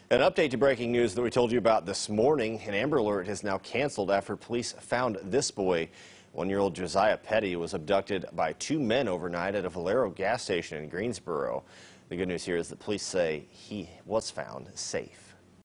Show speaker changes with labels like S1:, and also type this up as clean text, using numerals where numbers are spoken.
S1: An update to breaking news that we told you about this morning. An Amber Alert is now canceled after police found this boy. 1-year-old Josiah Petty was abducted by 2 men overnight at a Valero gas station in Greensboro. The good news here is that police say he was found safe.